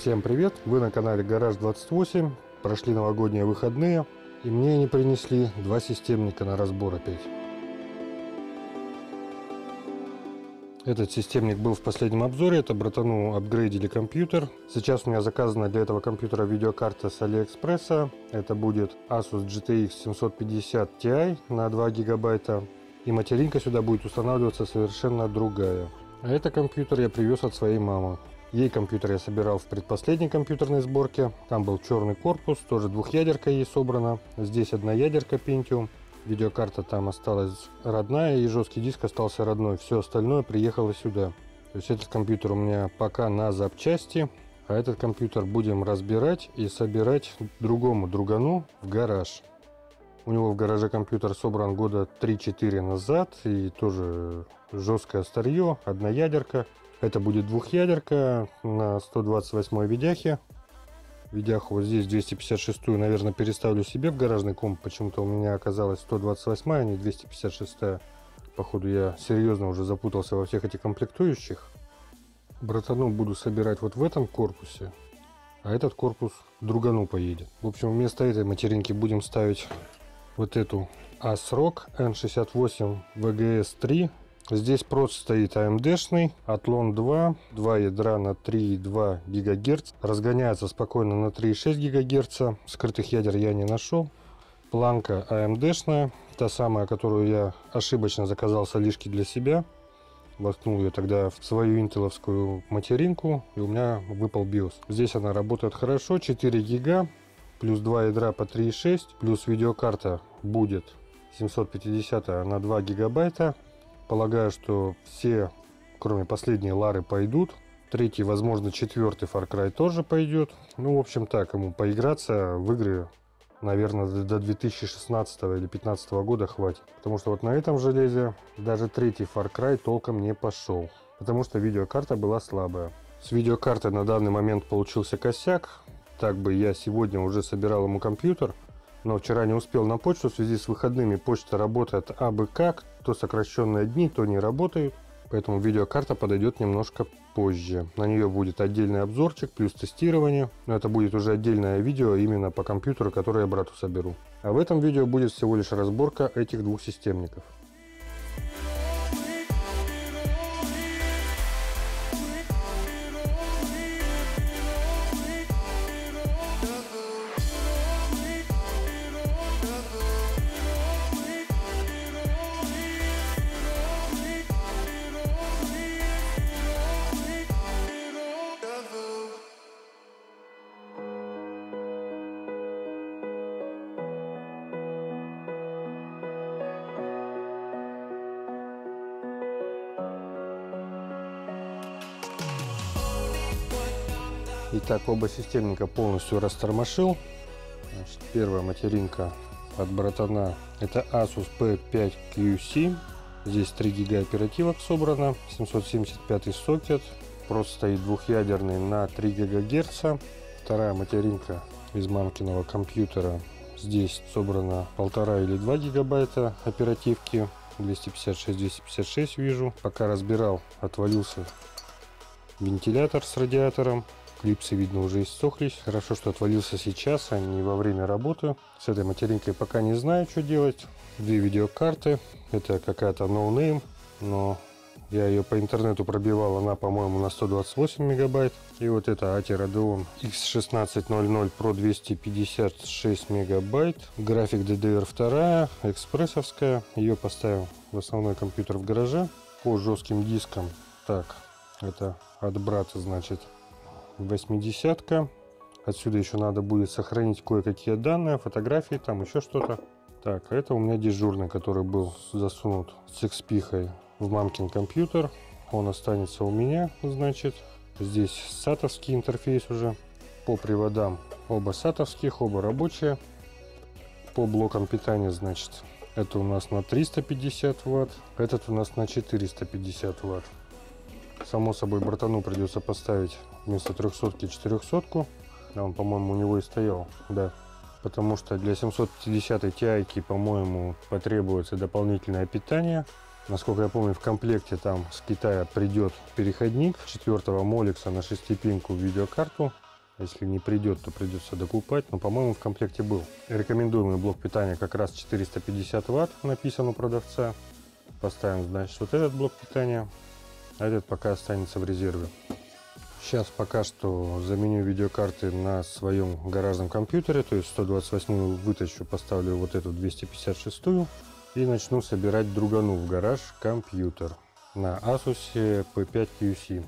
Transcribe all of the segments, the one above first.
Всем привет! Вы на канале Гараж 28. Прошли новогодние выходные, и мне они принесли два системника на разбор опять. Этот системник был в последнем обзоре, это братану апгрейдили компьютер. Сейчас у меня заказана для этого компьютера видеокарта с Алиэкспресса. Это будет Asus GTX 750 Ti на 2 гигабайта. И материнка сюда будет устанавливаться совершенно другая. А это компьютер я привез от своей мамы. Ей компьютер я собирал в предпоследней компьютерной сборке. Там был черный корпус, тоже двухъядерка ей собрана. Здесь одна ядерка Pentium. Видеокарта там осталась родная, и жесткий диск остался родной. Все остальное приехало сюда. То есть этот компьютер у меня пока на запчасти. А этот компьютер будем разбирать и собирать другому другану в гараж. У него в гараже компьютер собран года 3-4 назад. И тоже жесткое старье, одна ядерка. Это будет двухъядерка на 128 видяхе. Видяху вот здесь 256-ю, наверное, переставлю себе в гаражный комп. Почему-то у меня оказалась 128-я, а не 256-я. Походу я серьезно уже запутался во всех этих комплектующих. Братану буду собирать вот в этом корпусе. А этот корпус другану поедет. В общем, вместо этой материнки будем ставить вот эту ASRock N68 VGS3. Здесь прот стоит AMD-шный, Athlon 2 ядра на 3,2 ГГц. Разгоняется спокойно на 3,6 ГГц. Скрытых ядер я не нашел. Планка AMD-шная, та самая, которую я ошибочно заказал с Алишки для себя. Воткнул ее тогда в свою интеловскую материнку, и у меня выпал BIOS. Здесь она работает хорошо, 4 ГБ, плюс 2 ядра по 3,6, плюс видеокарта будет 750 на 2 гигабайта. Полагаю, что все, кроме последней, Лары пойдут. Третий, возможно, четвертый Far Cry тоже пойдет. Ну, в общем, так, ему поиграться в игры, наверное, до 2016 или 2015 года хватит. Потому что вот на этом железе даже третий Far Cry толком не пошел. Потому что видеокарта была слабая. С видеокартой на данный момент получился косяк. Так бы я сегодня уже собирал ему компьютер. Но вчера не успел на почту, в связи с выходными почта работает абы как, то сокращенные дни, то не работают. Поэтому видеокарта подойдет немножко позже. На нее будет отдельный обзорчик, плюс тестирование. Но это будет уже отдельное видео именно по компьютеру, который я брату соберу. А в этом видео будет всего лишь разборка этих двух системников. Итак, оба системника полностью растормошил. Значит, первая материнка от братана это Asus P5QC. Здесь 3 ГБ оперативок собрано, 775 сокет. Прот стоит двухъядерный на 3 ГГц. Вторая материнка из мамкиного компьютера. Здесь собрано 1,5 или 2 гигабайта оперативки. 256 вижу. Пока разбирал, отвалился вентилятор с радиатором. Клипсы, видно, уже иссохлись. Хорошо, что отвалился сейчас, а не во время работы. С этой материнкой пока не знаю, что делать. Две видеокарты. Это какая-то ноунейм, но я ее по интернету пробивал. Она, по-моему, на 128 мегабайт. И вот это ATI Radeon X1600 Pro 256 мегабайт. График DDR2, экспрессовская. Ее поставил в основной компьютер в гараже. По жестким дискам. Так, это от брата, значит, 80-ка. Отсюда еще надо будет сохранить кое-какие данные, фотографии, там еще что-то. Так, а это у меня дежурный, который был засунут с XP в мамкин компьютер. Он останется у меня, значит. Здесь сатовский интерфейс уже. По приводам оба сатовских, оба рабочие. По блокам питания, значит, это у нас на 350 Вт, этот у нас на 450 Вт. Само собой, братану придется поставить вместо 300-ки 400-ку. Он, по-моему, у него и стоял, да. Потому что для 750 Ti, по-моему, потребуется дополнительное питание. Насколько я помню, в комплекте там с Китая придет переходник 4-го Molex на 6-пинку видеокарту. Если не придет, то придется докупать, но, по-моему, в комплекте был. Рекомендуемый блок питания как раз 450 Вт, написан у продавца. Поставим, значит, вот этот блок питания, а этот пока останется в резерве. Сейчас пока что заменю видеокарты на своем гаражном компьютере, то есть 128 вытащу, поставлю вот эту 256 и начну собирать другану в гараж компьютер на Asus P5 QC.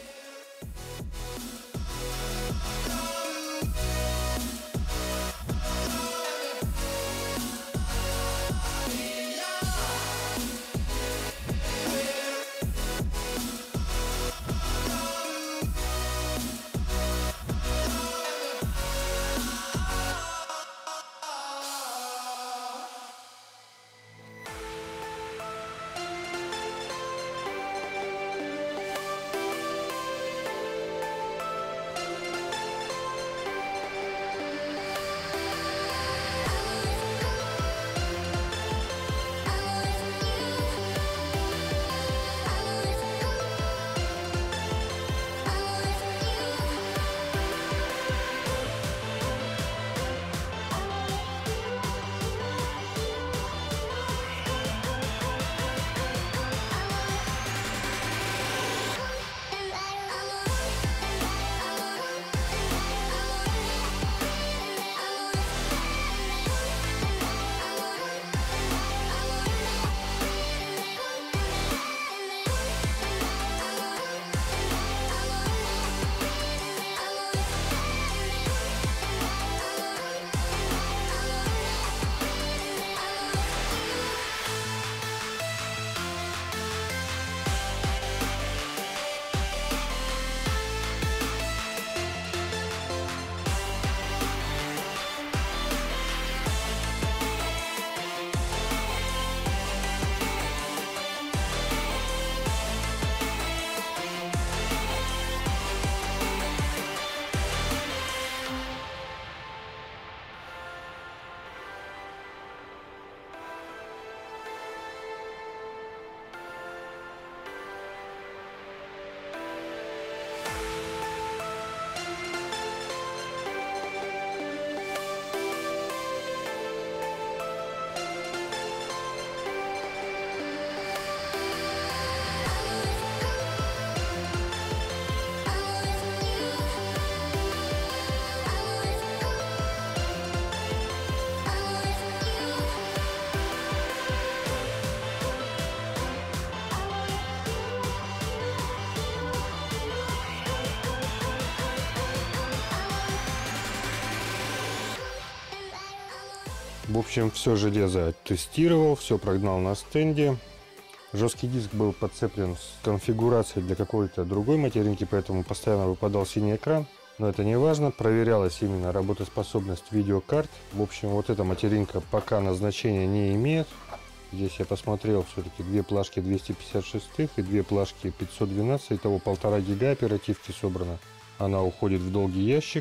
В общем, все железо тестировал, все прогнал на стенде. Жесткий диск был подцеплен с конфигурацией для какой-то другой материнки, поэтому постоянно выпадал синий экран. Но это не важно, проверялась именно работоспособность видеокарт. В общем, вот эта материнка пока назначения не имеет. Здесь я посмотрел, все-таки две плашки 256 и две плашки 512, итого 1,5 гига оперативки собрано. Она уходит в долгий ящик.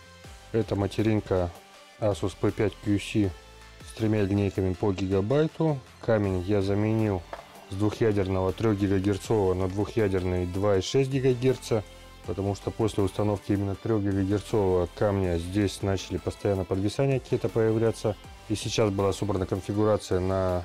Это материнка Asus P5 QC с 3 линейками по гигабайту. Камень я заменил с двухъядерного 3 ГГц на двухъядерный 2,6 ГГц, потому что после установки именно 3 ГГц камня здесь начали постоянно подвисания какие-то появляться. И сейчас была собрана конфигурация на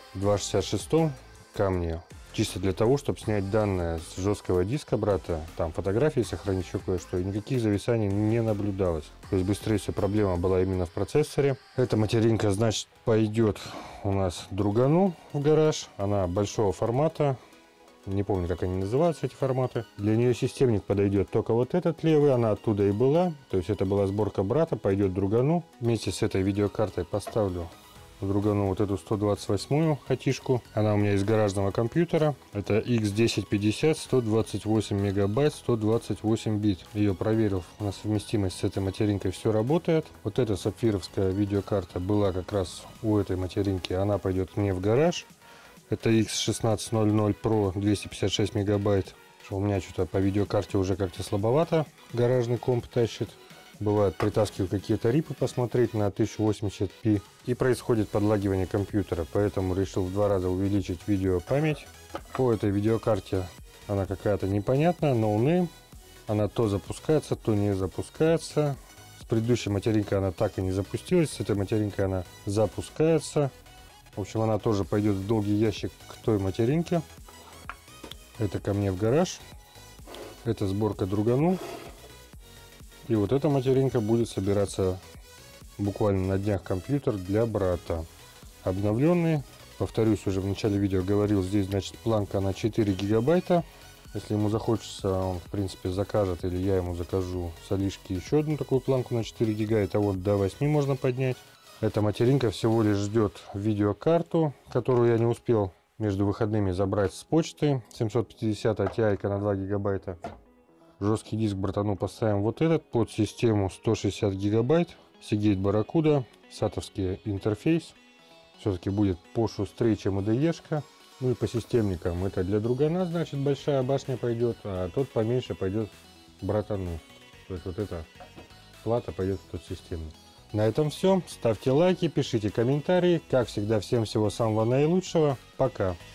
2,66 камне, чисто для того, чтобы снять данные с жесткого диска брата, там фотографии сохранить, еще кое-что, и никаких зависаний не наблюдалось. То есть быстрее всего проблема была именно в процессоре. Эта материнка, значит, пойдет у нас другану в гараж. Она большого формата, не помню, как они называются, эти форматы. Для нее системник подойдет только вот этот левый, она оттуда и была. То есть это была сборка брата, пойдет другану. Вместе с этой видеокартой поставлю другану вот эту 128-ю хатишку. Она у меня из гаражного компьютера. Это X1050, 128 мегабайт, 128 бит. Ее проверил на совместимость с этой материнкой, все работает. Вот эта сапфировская видеокарта была как раз у этой материнки. Она пойдет мне в гараж. Это X1600 Pro 256 мегабайт. У меня что-то по видеокарте уже как-то слабовато гаражный комп тащит. Бывает, притаскиваю какие-то рипы посмотреть на 1080p, и происходит подлагивание компьютера, поэтому решил в 2 раза увеличить видеопамять. По этой видеокарте она какая-то непонятная, no name, Она то запускается, то не запускается. С предыдущей материнкой она так и не запустилась. С этой материнкой она запускается. В общем, она тоже пойдет в долгий ящик к той материнке. Это ко мне в гараж. Это сборка другану. И вот эта материнка будет собираться буквально на днях компьютер для брата. Обновленный. Повторюсь, уже в начале видео говорил, здесь, значит, планка на 4 гигабайта. Если ему захочется, он, в принципе, закажет, или я ему закажу с Алишки еще одну такую планку на 4 гига. Это вот до 8 можно поднять. Эта материнка всего лишь ждет видеокарту, которую я не успел между выходными забрать с почты. 750 Ti на 2 гигабайта. Жесткий диск братану поставим вот этот под систему 160 гигабайт. Seagate Barracuda, сатовский интерфейс. Все-таки будет пошустрее, чем IDE-шка. Ну и по системникам. Это для другана, значит, большая башня пойдет, а тот поменьше пойдет братану. То есть вот эта плата пойдет в тот системник. На этом все. Ставьте лайки, пишите комментарии. Как всегда, всем всего самого наилучшего. Пока.